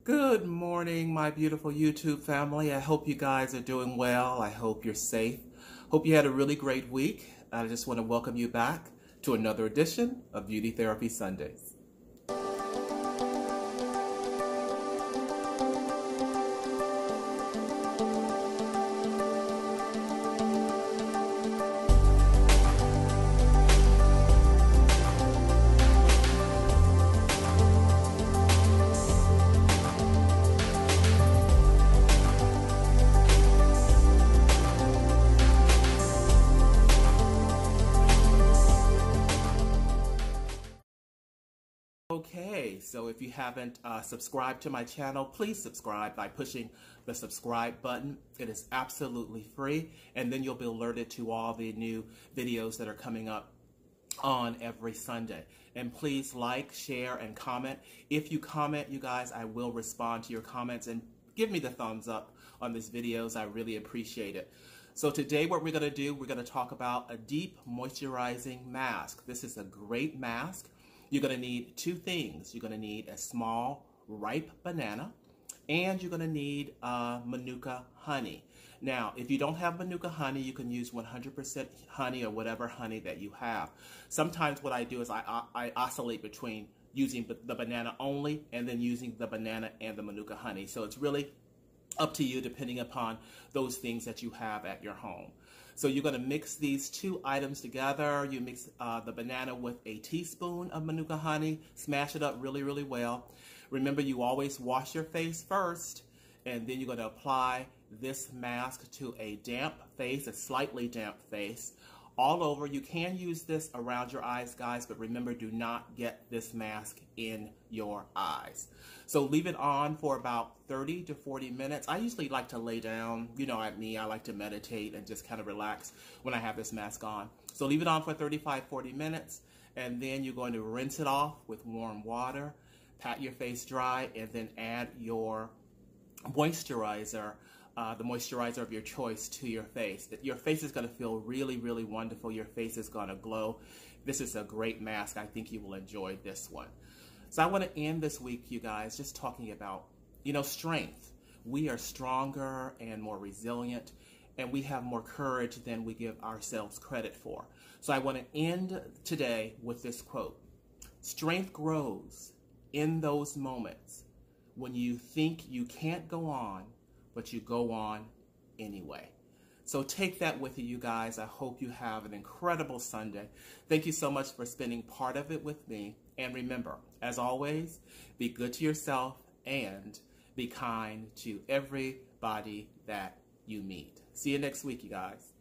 Good morning, my beautiful YouTube family. I hope you guys are doing well. I hope you're safe. Hope you had a really great week. I just want to welcome you back to another edition of Beauty Therapy Sundays. Okay, so if you haven't subscribed to my channel, please subscribe by pushing the subscribe button. It is absolutely free, and then you'll be alerted to all the new videos that are coming up on every Sunday. And please like, share, and comment. If you comment, you guys, I will respond to your comments, and give me the thumbs up on these videos. I really appreciate it. So today what we're going to do, we're going to talk about a deep moisturizing mask. This is a great mask. You're going to need two things. You're going to need a small ripe banana, and you're going to need Manuka honey. Now, if you don't have Manuka honey, you can use 100% honey or whatever honey that you have. Sometimes what I do is I oscillate between using the banana only and then using the banana and the Manuka honey. So it's really up to you depending upon those things that you have at your home. So you're going to mix these two items together. You mix the banana with a teaspoon of Manuka honey. Smash it up really, really well. Remember, you always wash your face first, and then you're going to apply this mask to a damp face, a slightly damp face, all over. You can use this around your eyes, guys, but remember, do not get this mask in your eyes. So leave it on for about 30 to 40 minutes. I usually like to lay down. You know, at me, I like to meditate and just kind of relax when I have this mask on. So leave it on for 35-40 minutes, and then you're going to rinse it off with warm water, pat your face dry, and then add your moisturizer, the moisturizer of your choice, to your face. Your face is going to feel really, really wonderful. Your face is going to glow. This is a great mask. I think you will enjoy this one. So I want to end this week, you guys, just talking about, strength. We are stronger and more resilient, and we have more courage than we give ourselves credit for. So I want to end today with this quote. Strength grows in those moments when you think you can't go on, but you go on anyway. So take that with you guys. I hope you have an incredible Sunday. Thank you so much for spending part of it with me. And remember, as always, be good to yourself and be kind to everybody that you meet. See you next week, you guys.